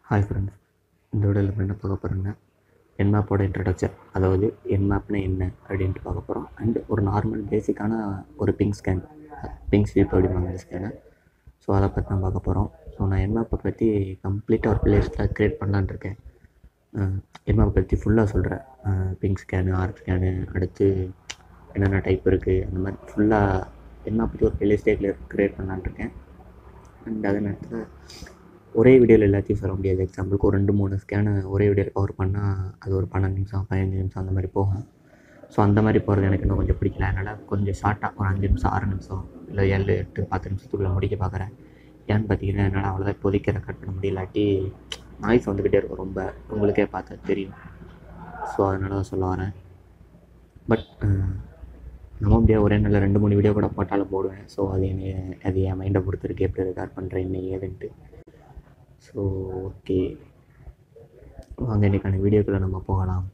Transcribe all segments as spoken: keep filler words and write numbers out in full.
Hi friends, இந்த வீடியோவில் நம்ம என்ன பார்க்க போகிறோம்னா என்மேப்போட இன்ட்ரடக்ஷன், அதாவது என்மேப்னா என்ன அப்படின்ட்டு பார்க்க போகிறோம். அண்ட் ஒரு நார்மல் பேசிக்கான ஒரு பிங்க் ஸ்கேன், பிங்க் ஸ்வீப் அப்படிம்பாங்க அந்த ஸ்கேனை. ஸோ அதை பற்றி தான் பார்க்க போகிறோம். ஸோ நான் என்மேப்பை பற்றி கம்ப்ளீட்டாக ஒரு பிளேஸில் க்ரியேட் பண்ணலான்னு இருக்கேன். என்மேப்பை பற்றி ஃபுல்லாக சொல்கிறேன். பிங்க் ஸ்கேனு, ஆர்க் ஸ்கேனு, அடுத்து என்னென்ன டைப் இருக்குது, அந்த மாதிரி ஃபுல்லாக என்மேப் பற்றி ஒரு பிளேஸ்டே க்ளியர் க்ரியேட் பண்ணலான்னு இருக்கேன். அண்ட் அதே நேரத்தில் ஒரே வீடியோவில் எல்லாத்தையும் சொல்ல முடியாது. எக்ஸாம்பிளுக்கு ஒரு ரெண்டு மூணு ஸ்கேனை ஒரே வீடியோவில் கவர் பண்ணால் அது ஒரு பன்னெண்டு நிமிஷம் பதினஞ்சு நிமிஷம் அந்த மாதிரி போகும். ஸோ அந்த மாதிரி போகிறது எனக்கு இன்னும் கொஞ்சம் பிடிக்கல. அதனால் கொஞ்சம் ஷார்ட்டாக ஒரு அஞ்சு நிமிஷம் ஆறு நிமிஷம் இல்லை ஏழு எட்டு பத்து நிமிஷத்துக்குள்ளே முடிக்க பார்க்குறேன். ஏன்னு பார்த்தீங்கன்னா என்னால் அவ்வளோதான் இப்போதைக்கு ரெக்கார்ட் பண்ண முடியலாட்டி நாய்ஸ் வந்துக்கிட்டே இருக்கும், ரொம்ப உங்களுக்கே பார்த்தா தெரியும். ஸோ அதனால தான் சொல்ல வரேன். பட் நம்ம முடியாது, ஒரே நாளில் ரெண்டு மூணு வீடியோ கூட போட்டாலும் போடுவேன். ஸோ அது என்ன அது என் மைண்டை பொறுத்திருக்கு, எப்படி ரெக்கார்ட் பண்ணுறேன் என்ன ஏதுன்ட்டு. ஸோ ஓகே, வாங்க இன்றைக்கான வீடியோக்குள்ளே நம்ம போகலாம்.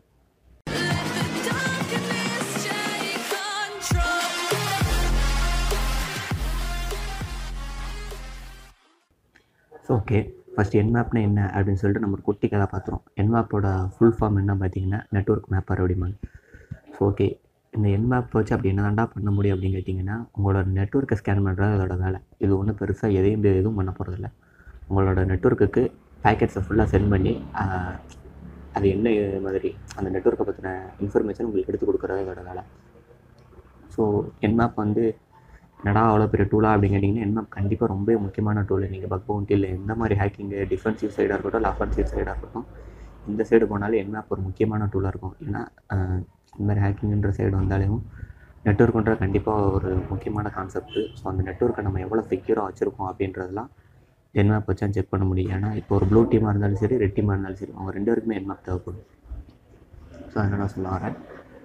ஸோ ஓகே, ஃபஸ்ட்டு என்மேப்னா என்ன அப்படின்னு சொல்லிட்டு நம்ம ஒரு குட்டி கதை பார்த்துருவோம். என்மேப்போட ஃபுல் ஃபார்ம் என்ன பார்த்தீங்கன்னா நெட்வொர்க் மேப்பர் அப்படிம்பாங்க. ஸோ ஓகே, இந்த என்மேப் வச்சு அப்படி என்ன தாண்டா பண்ண முடியும் அப்படின்னு கேட்டிங்கன்னா, உங்களோட நெட்வொர்க்கை ஸ்கேன் பண்ணுறது அதோட வேலை. இது ஒன்றும் பெருசாக எதையும் எதுவும் பண்ண போகிறதில்ல. உங்களோட நெட்வொர்க்குக்கு பேக்கெட்ஸை ஃபுல்லாக சென்ட் பண்ணி அது என்ன மாதிரி அந்த நெட்வொர்க்கை பற்றின இன்ஃபர்மேஷன் உங்களுக்கு எடுத்து கொடுக்குறது அதோட வேலை. ஸோ என்மேப் வந்து என்னடா அவ்வளோ பெரிய டூலாக அப்படின்னு கேட்டிங்கன்னா, என்மேப் கண்டிப்பாக ரொம்ப முக்கியமான டூல். நீங்கள் பக் பவுண்டி இல்லை எந்த மாதிரி ஹேக்கிங்கு, டிஃபென்சிவ் சைடாக இருக்கட்டும் இல்லை அஃபென்சிவ் சைடாக இருக்கட்டும், இந்த சைடு போனாலும் என்மேப் ஒரு முக்கியமான டூலாக இருக்கும். ஏன்னா இந்த மாதிரி ஹேக்கிங்குன்ற சைடு வந்தாலும் நெட்வொர்க்குன்ற கண்டிப்பாக ஒரு முக்கியமான கான்செப்ட்டு. ஸோ அந்த நெட்வொர்க்கை நம்ம எவ்வளோ செக்யூராக வச்சுருக்கோம் அப்படின்றதெல்லாம் என்மேப் வச்சா செக் பண்ண முடியும். ஏன்னா இப்போ ஒரு ப்ளூ டீமாக இருந்தாலும் சரி, ரெட் டீமாக இருந்தாலும் சரி, அவங்க ரெண்டு பேருக்குமே என்மேப் தேவைப்படும். ஸோ அதனால் நான் சொல்ல வரேன்.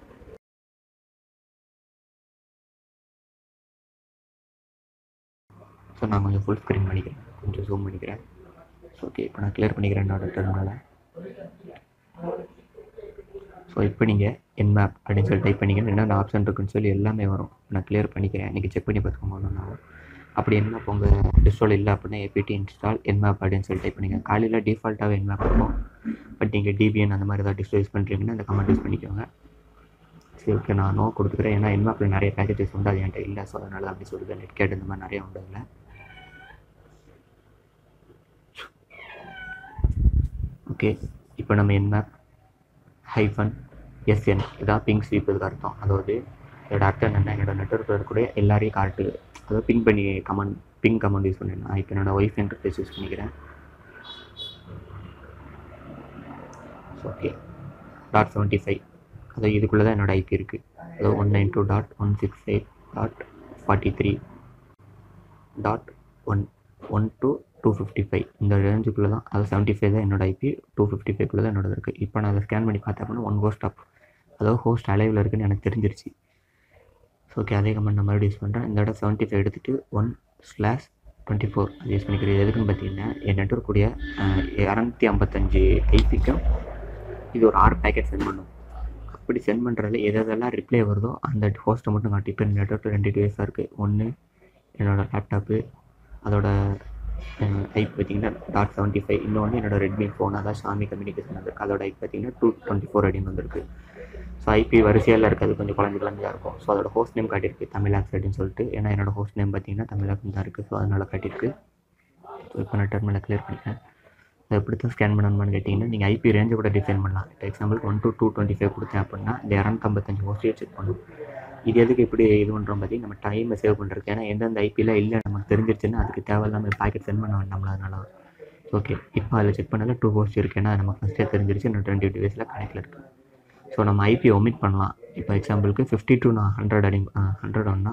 ஸோ நான் கொஞ்சம் ஃபுல் ஸ்க்ரீன் பண்ணிக்கிறேன், கொஞ்சம் ஜூம் பண்ணிக்கிறேன். ஸோ ஓகே, இப்போ நான் கிளியர் பண்ணிக்கிறேன் என்னோட டெர்மினலை. ஸோ இப்போ நீங்கள் என்மேப் அப்படின்னு சொல்லி டைப் பண்ணிங்கன்னா என்னென்ன ஆப்ஷன் இருக்குன்னு சொல்லி எல்லாமே வரும். நான் கிளியர் பண்ணிக்கிறேன், இன்றைக்கி செக் பண்ணி பார்த்துக்கோங்க ஒன்றுனாலும். அப்படி என்மேப் உங்கள் டிஸ்டால் இல்லை அப்படின்னா ஏபிடி இன்ஸ்டால் என்மேப் அப்படின்னு சொல்லி டைப் பண்ணிங்க. காலையில் டிஃபால்ட்டாகவே என்மேப் இருக்கும். பட் நீங்கள் டிபிஎன் அந்த மாதிரி ஏதாவது டிஸ்டோ யூஸ் பண்ணுறீங்கன்னா அந்த கமெண்ட் யூஸ் பண்ணிக்கோங்க. சரி ஓகே, நான் நோ கொடுத்துக்கிறேன். ஏன்னா என்மேப்பில் நிறைய பேக்கேஜஸ் உண்டு, அது என்கிட்ட இல்லை. ஸோ அதனால் அப்படி சொல்லுது. நெட் கேட் இந்த மாதிரி நிறையா உண்டு இல்லை. ஓகே, இப்போ நம்ம என்மேப் ஹைஃபன் எஸ்என் இதான் பிங்க் ஸ்வீப் இதுக்கு அர்த்தம். அதாவது என்னோட அர்த்தம் என்னென்னா, என்னோடய நெட்வொர்க்கில் இருக்கக்கூடிய எல்லாரையும் காட்டு, அதாவது பிங் பண்ணி கமெண்ட் பிங் கமெண்ட் யூஸ் பண்ணிடணும். நான் இப்போ என்னோடய ஒய்ஃப் இன்டர்ஃபேஸ் யூஸ் பண்ணிக்கிறேன். ஓகே, டாட் செவன்ட்டி ஃபைவ் அதாவது இதுக்குள்ளே தான் என்னோடய ஐபி இருக்குது. அதாவது one nine two dot one six eight dot forty three dot one one two two fifty five இந்த ரேஞ்சுக்குள்ளே தான். அது செவன்ட்டி ஃபைவ் தான் என்னோட ஐபி, டூ ஃபிஃப்டி ஃபைவ்க்குள்ளே தான் என்னோட இருக்குது. இப்போ நான் அதை ஸ்கேன் பண்ணி பார்த்தேன் அப்படின்னா ஒன் ஹோஸ்ட் அப், அதாவது ஹோஸ்ட் அலைவில் இருக்குதுன்னு எனக்கு தெரிஞ்சிருச்சு. ஸோ ஓகே, அதே கமெண்ட் நான் மறுபடியும் யூஸ் பண்ணுறேன். இந்த இடம் செவன்ட்டி ஃபைவ் எடுத்துகிட்டு ஒன் ஸ்லாஷ் டுவெண்ட்டி ஃபோர் அது யூஸ் பண்ணிக்கிறேன். எதுக்குன்னு பார்த்தீங்கன்னா, என் நெட்வொர்க் கூடிய இரநூத்தி ஐம்பத்தஞ்சு ஐபிக்கும் இது ஒரு ஆறு பேக்கெட் சென்ட் பண்ணும். அப்படி சென்ட் பண்ணுறதுல எதெல்லாம் ரிப்ளை வருதோ அந்த ஹோஸ்ட்டை மட்டும் காட்டி. இப்போ நெட்வொர்க்கில் ரெண்டு டிவைஸாக இருக்குது. ஒன்று என்னோடய லேப்டாப்பு, அதோட ஐபி பார்த்தீங்கன்னா டாட் செவன்ட்டி ஃபைவ் இன்னொன்று என்னோடய ரெட்மி ஃபோன், அதாவது ஷாமி கம்யூனிகேஷன் வந்திருக்கு. அதோட ஐபி பார்த்தீங்கன்னா டூ டுவெண்ட்டி ஃபோர் அப்படின்னு வந்திருக்கு. ஸோ ஐபி வரிசையில் இருக்காது, கொஞ்சம் குழந்தை குழந்தையாக இருக்கும். ஸோ அதோட ஹோஸ்ட் நேம் காட்டியிருக்கு தமிழ் ஆப்ஸ் அப்படின்னு சொல்லிட்டு. ஏன்னா என்னோடய ஹோஸ்ட் நேம் பார்த்தீங்கன்னா தமிழ் ஆப்ஸ் தான் இருக்குது. ஸோ அதனால் காட்டியிருக்கு. ஸோ இப்போ நான் டெர்மினலை கிளியர் பண்ணிக்கிறேன். அதை எப்படி தான் ஸ்கேன் பண்ணணும்னு கேட்டிங்கன்னா, நீங்கள் ஐபி ரேஞ்சை கூட டிஃபைன் பண்ணலாம். இப்போ எக்ஸாம்பிளுக்கு one two two twenty five கொடுத்தேன் அப்படின்னா இந்த இரநூத்தம்பத்தஞ்சு ஹோஸ்ட்டையே செக் பண்ணும். இது எதுக்கு இப்படி இது பண்ணுறோம் பார்த்தீங்கன்னா, நம்ம டைமை சேவ் பண்ணுறதுக்கு. ஏன்னா எந்தெந்த ஐபியில் இல்லை நமக்கு தெரிஞ்சிருச்சுன்னா அதுக்கு தேவையில்லாமல் பேக்கெட் சென்ட் பண்ண வேண்டாம்ல, அதனால. ஓகே, இப்போ அதில் செக் பண்ணால டூ ஹோஸ்ட் இருக்குது. ஏன்னா நமக்கு ஃபஸ்ட்டே தெரிஞ்சிருச்சு இன்னும் டுவெண்ட்டி டிவைஸில் கனெக்டில் இருக்குது. ஸோ நம்ம ஐபி ஒமிட் பண்ணலாம். இப்போ எக்ஸாம்பிளுக்கு ஃபிஃப்டி டூ நான் ஹண்ட்ரட் அடி ஹண்ட்ரட் ஒன்னா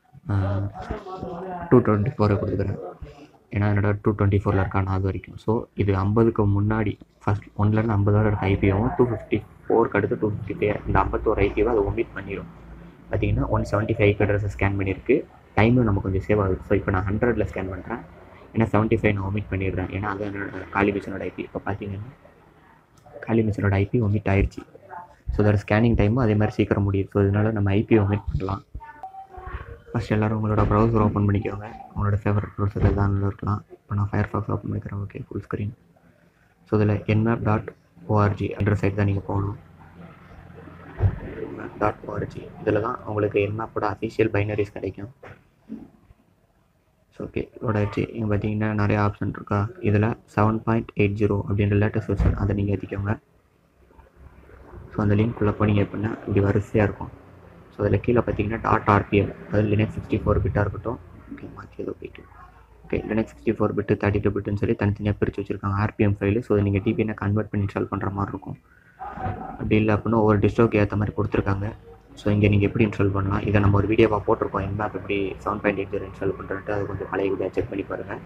டூ டுவெண்ட்டி ஃபோரை கொடுத்துக்கிறேன். ஏன்னா என்னோட டூ டுவெண்ட்டி ஃபோரில் இருக்கான அது வரைக்கும். ஸோ இது ஐம்பதுக்கு முன்னாடி ஃபஸ்ட் ஒன்லேருந்து ஐம்பது வரை இருக்க ஐபியும் டூ ஃபிஃப்டி ஃபோருக்கு அடுத்து டூ ஃபிஃப்டி ஃபைவ் இந்த ஐம்பத்தோரு ஐபியை அதை ஒமிட் பண்ணிடும். பார்த்தீங்கன்னா ஒன் செவன்ட்டி ஃபைவ் அட்ரஸை ஸ்கேன் பண்ணியிருக்கு. டைமும் நமக்கு கொஞ்சம் சேவ் ஆகுது. ஸோ இப்போ நான் ஹண்ட்ரடில் ஸ்கேன் பண்ணுறேன். ஏன்னா செவன்ட்டி ஃபைவ் நான் ஒமிட் பண்ணிடுறேன். ஏன்னா அது என்னோட காலி மிஷினோட ஐபி. இப்போ பார்த்தீங்கன்னா காலி மிஷினோட ஐபி ஒமிட் ஆயிடுச்சு. ஸோ அதோட ஸ்கேனிங் டைமும் அதே மாதிரி சீக்கிரம் முடியுது. ஸோ இதனால் நம்ம ஐபி ஒமிட் பண்ணலாம். ஃபஸ்ட் எல்லோரும் உங்களோட ப்ரௌசர் ஓப்பன் பண்ணிக்கோங்க. உங்களோட ஃபேவரட் ப்ரௌசர் எதாவது இருக்கலாம். இப்போ நான் ஃபயர் ஃபாக்ஸ் ஓப்பன் பண்ணிக்கிறேன். Okay, full screen. ஸோ இதில் என்மேப் டாட் ஓஆர்ஜி என்ற சைட் தான் நீங்கள் போகணும். என்மேப் டாட் ஓஆர்ஜி இதில் தான் உங்களுக்கு என்மேப்போட அஃபிஷியல் பைனரிஸ் கிடைக்கும். ஸோ ஓகே லோட் ஆகிடுச்சு. இங்கே பார்த்தீங்கன்னா நிறைய ஆப்ஷன் இருக்கா. இதில் செவன் பாயிண்ட் எயிட் ஜீரோ அப்படின்ற லேட்டஸ்ட் வெர்ஷன் அதை நீங்கள் ஏற்றிக்கோங்க. ஸோ அந்த லிங்க் உள்ள போனீங்க அப்படின்னா இப்படி வரிசையாக இருக்கும். ஸோ அதில் கீழே பார்த்தீங்கன்னா டாட் ஆர்பிஎம், அதாவது லினக்ஸ் சிக்ஸ்டி ஃபோர் பிட்டாக இருக்கட்டும். ஓகே மாற்றி ஏதோ போயிட்டு okay Linux sixty four bit thirty two பிட்டுன்னு சொல்லி தனித்தனியாக பிரித்து வச்சுருக்காங்க ஆர்பிஎம் ஃபைலு. ஸோ நீங்கள் டிபிஎனை கன்வெர்ட் பண்ணி இன்ஸ்டால் பண்ணுற மாதிரி இருக்கும். அப்படி இல்லை அப்படின்னா ஒவ்வொரு டிஸ்டோக்கு ஏற்ற மாதிரி கொடுத்துருக்காங்க. ஸோ இங்கே நீங்கள் எப்படி இன்ஸ்டால் பண்ணலாம், இதை நம்ம ஒரு வீடியோவாக போட்டிருக்கோம். என்மேப் எப்படி seven point eight zero install பண்ணுறன்ட்டு அது கொஞ்சம் பழைய வீடியோ செக் பண்ணி பாருங்கள்.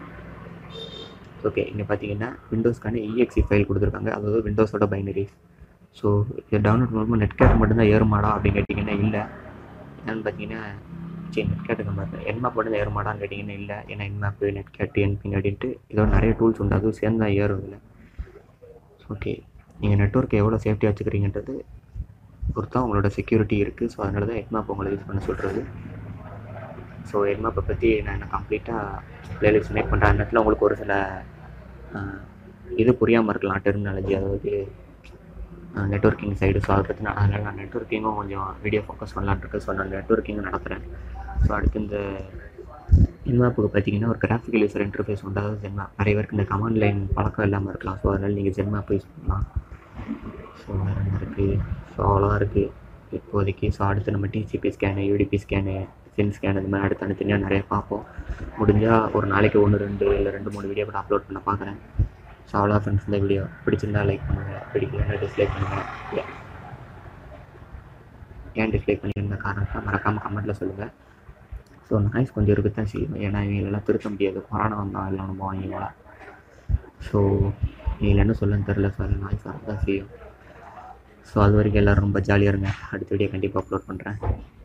ஓகே இங்கே பார்த்தீங்கன்னா விண்டோஸ்க்கான இஎக்ஸி ஃபைல் கொடுத்துருக்காங்க, அதாவது விண்டோஸோட பைனரிஸ். ஸோ இதை டவுன்லோட் பண்ணும்போது நெட்கேட் மட்டும்தான் ஏறுமாடா அப்படின்னு கேட்டிங்கன்னா இல்லை. என்னென்னு பார்த்தீங்கன்னா சரி நெட்கேட்டுக்கு மாதிரி என்மேப் மட்டும் ஏறுமாடான்னு கேட்டிங்கன்னா இல்லை. ஏன்னா என்மேப்பு நெட்கேட்டு என்பின் அப்படின்ட்டு இதோட நிறைய டூல்ஸ் உண்டு, அதுவும் சேர்ந்து தான் ஏறும் இதில். ஓகே நீங்கள் நெட்ஒர்க் எவ்வளோ சேஃப்டியாக வச்சுக்கிறீங்கன்றது பொறுத்தா உங்களோட செக்யூரிட்டி இருக்குது. ஸோ அதனால தான் என்மேப் உங்களை யூஸ் பண்ண சொல்கிறது. ஸோ என்மேப்பை பற்றி நான் என்ன கம்ப்ளீட்டாக ப்ளேலிஸ்ட் மேக் பண்ணுறேன். அந்த இடத்துல உங்களுக்கு ஒரு சில இது புரியாமல் இருக்கலாம், டெர்மினாலஜி, அதாவது நெட்ஒர்க்கிங் சைடு. ஸோ அதை பற்றி நான் அதனால் நான் நெட்ஒர்க்கிங்கும் கொஞ்சம் வீடியோ ஃபோக்கஸ் பண்ணலான்னு இருக்கேன். ஸோ நான் நெட்ஒர்க்கிங்கும் நடத்துகிறேன். ஸோ அடுத்து இந்த என்மேப்புக்கு பார்த்தீங்கன்னா ஒரு கிராஃபிக்கல் யூசர் இன்டர்ஃபேஸ் உண்டு, அதாவது ஜென்மேப். நிறைய பேருக்கு இந்த கமாண்ட் லைன் பழக்கம் இல்லாமல் இருக்கலாம். ஸோ அதனால் நீங்கள் ஜென்மேப் யூஸ் பண்ணலாம். ஸோ வேறு என்ன இருக்குது, ஸோ அவ்வளோதான் இருக்குது இப்போதைக்கு. ஸோ அடுத்து நம்ம TCP scan, UDP scan, SYN scan இந்த மாதிரி அடுத்து தனித்தனியாக நிறைய பார்ப்போம். முடிஞ்சால் ஒரு நாளைக்கு ஒன்று ரெண்டு இல்லை ரெண்டு மூணு வீடியோ கூட அப்லோட் பண்ண பார்க்குறேன். ஸோ அவ்வளோ ஃப்ரெண்ட்ஸ், இந்த வீடியோ பிடிச்சிருந்தா லைக் பண்ணுங்கள், பிடிக்கலன்னா டிஸ்லைக் பண்ணுங்கள். ஏன் டிஸ்லைக் பண்ணியிருந்த காரணத்தை மறக்காமல் கமெண்ட்டில் சொல்லுங்கள். ஸோ நாய்ஸ் கொஞ்சம் இருக்குது தான் செய்யும், ஏன்னா இவங்களெல்லாம் திருத்த முடியாது. கொரோனா வந்தால் எல்லாம் நம்ம வாங்கிக்கலாம். ஸோ இவங்க என்ன சொல்லன்னு தெரில, ஸோ அதில் நாய்ஸ் வரதான் செய்யும். ஸோ அது வரைக்கும் எல்லோரும் ரொம்ப ஜாலியாக இருங்க. அடுத்த வீடியோ கண்டிப்பாக அப்லோட் பண்ணுறேன்.